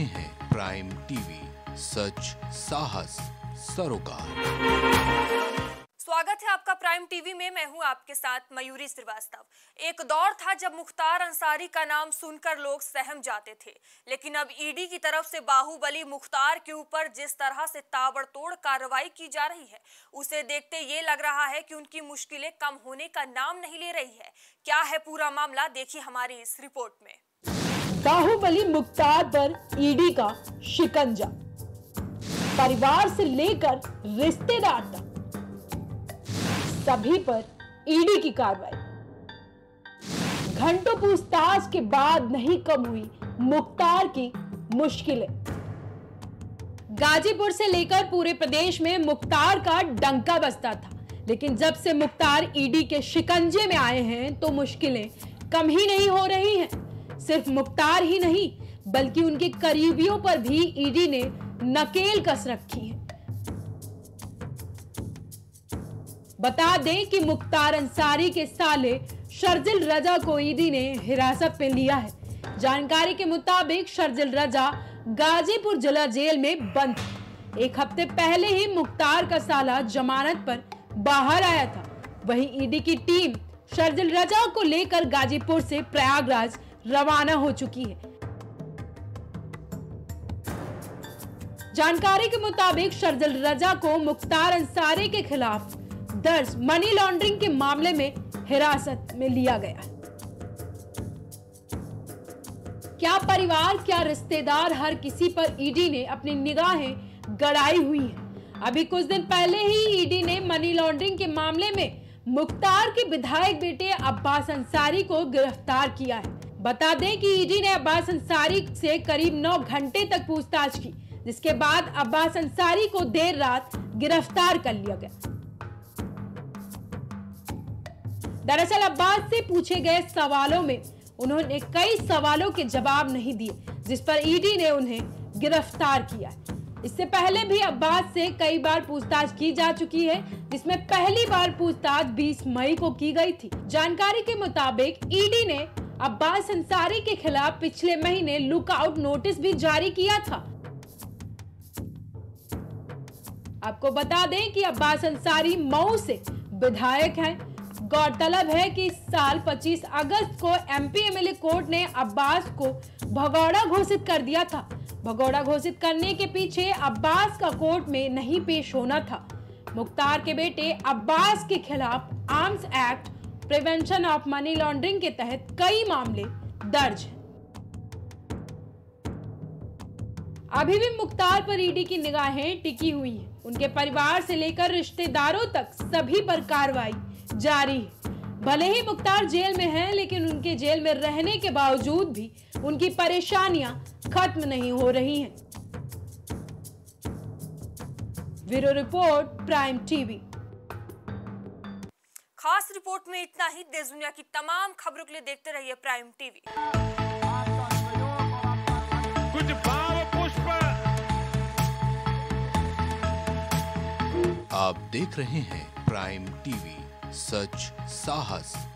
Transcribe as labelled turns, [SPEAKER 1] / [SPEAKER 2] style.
[SPEAKER 1] रहे हैं prime TV, सच साहस सरोकार।
[SPEAKER 2] स्वागत है आपका प्राइम टीवी में। मैं हूं आपके साथ मयूरी श्रीवास्तव। एक दौर था जब मुख्तार अंसारी का नाम सुनकर लोग सहम जाते थे, लेकिन अब ईडी की तरफ से बाहुबली मुख्तार के ऊपर जिस तरह से ताबड़तोड़ कार्रवाई की जा रही है, उसे देखते ये लग रहा है कि उनकी मुश्किलें कम होने का नाम नहीं ले रही है। क्या है पूरा मामला, देखिए हमारी इस रिपोर्ट में।
[SPEAKER 3] बाहुबली मुख्तार पर ईडी का शिकंजा, परिवार से लेकर रिश्तेदार तक सभी पर ईडी की कार्रवाई। घंटों पूछताछ के बाद नहीं कम हुई मुख्तार की मुश्किलें। गाजीपुर से लेकर पूरे प्रदेश में मुख्तार का डंका बजता था, लेकिन जब से मुख्तार ईडी के शिकंजे में आए हैं तो मुश्किलें कम ही नहीं हो रही हैं। सिर्फ मुख्तार ही नहीं बल्कि उनके करीबियों पर भी ईडी ने नकेल कस रखी है। बता दें कि मुख्तार अंसारी के साले शर्जिल रजा को ईडी ने हिरासत में लिया है। जानकारी के मुताबिक शर्जिल रजा गाजीपुर जिला जेल में बंद था। एक हफ्ते पहले ही मुख्तार का साला जमानत पर बाहर आया था। वहीं ईडी की टीम शर्जिल रजा को लेकर गाजीपुर से प्रयागराज रवाना हो चुकी है। जानकारी के मुताबिक शर्जिल रजा को मुख्तार अंसारी के खिलाफ दर्ज मनी लॉन्ड्रिंग के मामले में हिरासत में लिया गया है। क्या परिवार, क्या रिश्तेदार, हर किसी पर ईडी ने अपनी निगाहें गड़ाई हुई है। अभी कुछ दिन पहले ही ईडी ने मनी लॉन्ड्रिंग के मामले में मुख्तार के विधायक बेटे अब्बास अंसारी को गिरफ्तार किया है। बता दें कि ईडी ने अब्बास अंसारी से करीब 9 घंटे तक पूछताछ की, जिसके बाद अब्बास अंसारी को देर रात गिरफ्तार कर लिया गया। दरअसल अब्बास से पूछे गए सवालों में उन्होंने कई सवालों के जवाब नहीं दिए, जिस पर ईडी ने उन्हें गिरफ्तार किया है। इससे पहले भी अब्बास से कई बार पूछताछ की जा चुकी है, जिसमें पहली बार पूछताछ 20 मई को की गई थी। जानकारी के मुताबिक ईडी ने अब्बास अंसारी के खिलाफ पिछले महीने लुकआउट नोटिस भी जारी किया था। आपको बता दें कि अब्बास अंसारी मऊ से विधायक हैं। गौरतलब है कि इस साल 25 अगस्त को एमपी एमएलए कोर्ट ने अब्बास को भगौड़ा घोषित कर दिया था। भगौड़ा घोषित करने के पीछे अब्बास का कोर्ट में नहीं पेश होना था। मुख्तार के बेटे अब्बास के खिलाफ arms act prevention of money laundering के तहत कई मामले दर्ज हैं। अभी भी मुख्तार पर ईडी की निगाहें टिकी हुई हैं। उनके परिवार से लेकर रिश्तेदारों तक सभी पर कार्रवाई जारी है। भले ही मुख्तार जेल में हैं, लेकिन उनके जेल में रहने के बावजूद भी उनकी परेशानियां खत्म नहीं हो रही हैं। Bureau report, prime TV.
[SPEAKER 2] खास रिपोर्ट में इतना ही। देश दुनिया की तमाम खबरों के लिए देखते रहिए प्राइम टीवी।
[SPEAKER 4] कुछ भाव पुष्प।
[SPEAKER 1] आप देख रहे हैं प्राइम टीवी, सच साहस